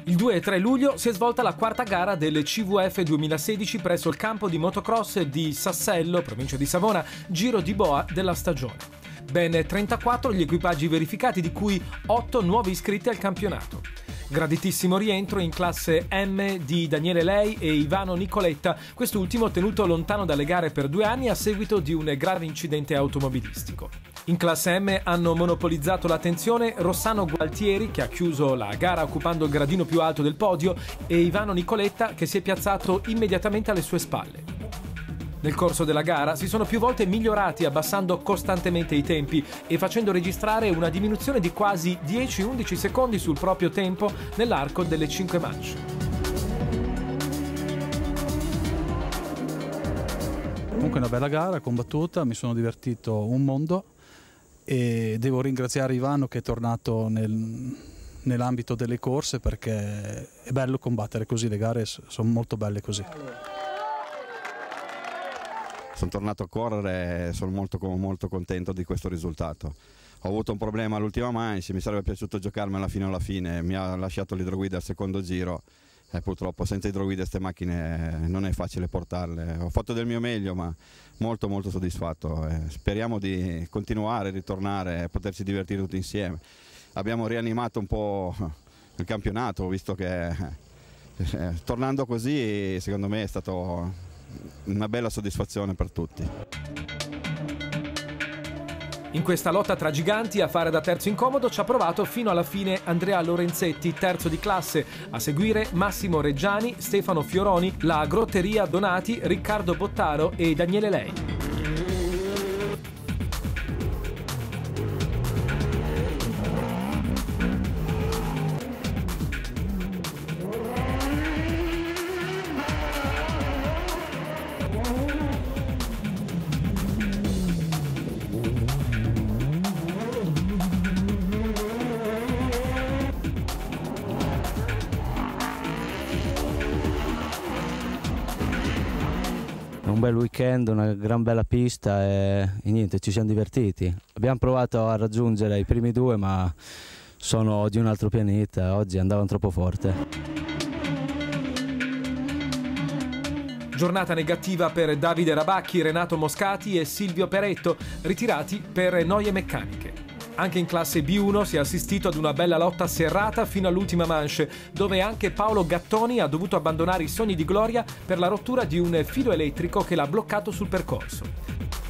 Il 2 e 3 luglio si è svolta la quarta gara del CVF 2016 presso il campo di motocross di Sassello, provincia di Savona, giro di boa della stagione. Ben 34 gli equipaggi verificati, di cui 8 nuovi iscritti al campionato. Graditissimo rientro in classe M di Daniele Lei e Ivano Nicoletta, quest'ultimo tenuto lontano dalle gare per 2 anni a seguito di un grave incidente automobilistico. In classe M hanno monopolizzato l'attenzione Rossano Gualtieri, che ha chiuso la gara occupando il gradino più alto del podio, e Ivano Nicoletta, che si è piazzato immediatamente alle sue spalle. Nel corso della gara si sono più volte migliorati, abbassando costantemente i tempi e facendo registrare una diminuzione di quasi 10-11 secondi sul proprio tempo nell'arco delle 5 manche. Comunque una bella gara, combattuta, mi sono divertito un mondo e devo ringraziare Ivano che è tornato nell'ambito delle corse, perché è bello combattere così, le gare sono molto belle così. Sono tornato a correre e sono molto contento di questo risultato. Ho avuto un problema all'ultima manche, mi sarebbe piaciuto giocarmela fino alla fine, mi ha lasciato l'idroguida al secondo giro e purtroppo senza idroguida queste macchine non è facile portarle. Ho fatto del mio meglio, ma molto soddisfatto. Speriamo di continuare, ritornare e poterci divertire tutti insieme. Abbiamo rianimato un po' il campionato, visto che tornando così secondo me è stato una bella soddisfazione per tutti. In questa lotta tra giganti a fare da terzo incomodo ci ha provato fino alla fine Andrea Lorenzetti, terzo di classe, a seguire Massimo Reggiani, Stefano Fioroni, la Grotteria Donati, Riccardo Bottaro e Daniele Lei. Un bel weekend, una gran bella pista e niente, ci siamo divertiti. Abbiamo provato a raggiungere i primi due, ma sono di un altro pianeta, oggi andavano troppo forte. Giornata negativa per Davide Rabacchi, Renato Moscati e Silvio Peretto, ritirati per noie meccaniche. Anche in classe B1 si è assistito ad una bella lotta serrata fino all'ultima manche, dove anche Paolo Gattoni ha dovuto abbandonare i sogni di gloria per la rottura di un filo elettrico che l'ha bloccato sul percorso.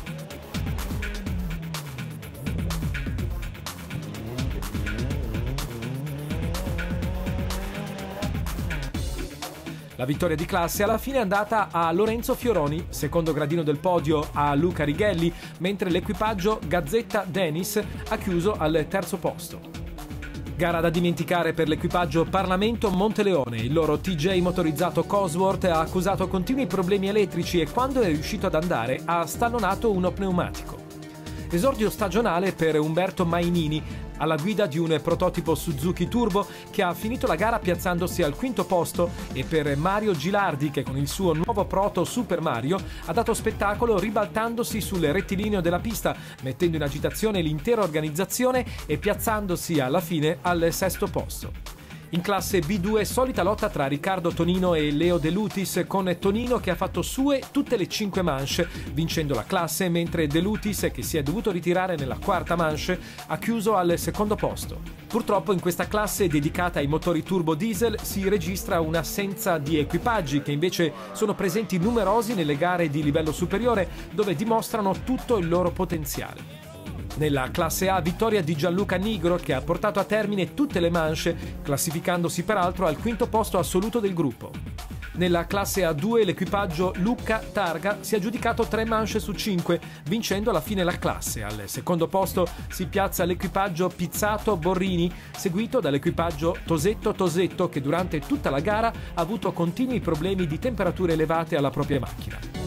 La vittoria di classe alla fine è andata a Lorenzo Fioroni, secondo gradino del podio a Luca Righelli, mentre l'equipaggio Gazzetta Dennis ha chiuso al terzo posto. Gara da dimenticare per l'equipaggio Parlamento Monteleone. Il loro TJ motorizzato Cosworth ha accusato continui problemi elettrici e quando è riuscito ad andare ha stallonato uno pneumatico. Esordio stagionale per Umberto Mainini, alla guida di un prototipo Suzuki Turbo, che ha finito la gara piazzandosi al quinto posto, e per Mario Gilardi, che con il suo nuovo proto Super Mario ha dato spettacolo ribaltandosi sul rettilineo della pista, mettendo in agitazione l'intera organizzazione e piazzandosi alla fine al sesto posto. In classe B2 solita lotta tra Riccardo Tonino e Leo De Lutis, con Tonino che ha fatto sue tutte le 5 manche, vincendo la classe, mentre De Lutis, che si è dovuto ritirare nella quarta manche, ha chiuso al secondo posto. Purtroppo in questa classe dedicata ai motori turbo diesel si registra un'assenza di equipaggi, che invece sono presenti numerosi nelle gare di livello superiore, dove dimostrano tutto il loro potenziale. Nella classe A vittoria di Gianluca Nigro, che ha portato a termine tutte le manche, classificandosi peraltro al quinto posto assoluto del gruppo. Nella classe A2 l'equipaggio Lucca Targa si è aggiudicato 3 manche su 5, vincendo alla fine la classe. Al secondo posto si piazza l'equipaggio Pizzato Borrini, seguito dall'equipaggio Tosetto Tosetto, che durante tutta la gara ha avuto continui problemi di temperature elevate alla propria macchina.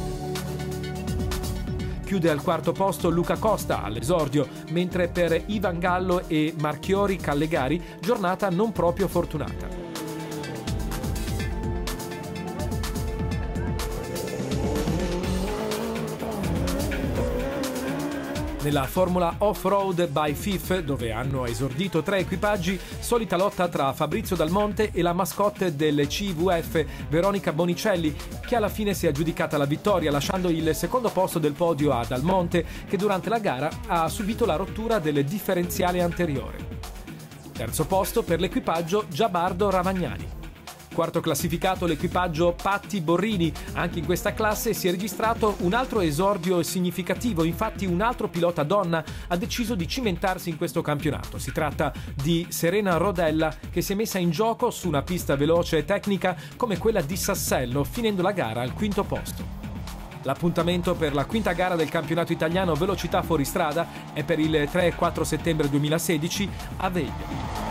Chiude al quarto posto Luca Costa all'esordio, mentre per Ivan Gallo e Marchiori Callegari giornata non proprio fortunata. Nella Formula Off-Road by FIF, dove hanno esordito 3 equipaggi, solita lotta tra Fabrizio Dal Monte e la mascotte del CVF, Veronica Bonicelli, che alla fine si è aggiudicata la vittoria, lasciando il secondo posto del podio a Dal Monte, che durante la gara ha subito la rottura del differenziale anteriore. Terzo posto per l'equipaggio Giabardo Ravagnani. Quarto classificato l'equipaggio Patti Borrini. Anche in questa classe si è registrato un altro esordio significativo, infatti un altro pilota donna ha deciso di cimentarsi in questo campionato. Si tratta di Serena Rodella, che si è messa in gioco su una pista veloce e tecnica come quella di Sassello, finendo la gara al quinto posto. L'appuntamento per la quinta gara del campionato italiano velocità fuoristrada è per il 3 e 4 settembre 2016 a Veglia.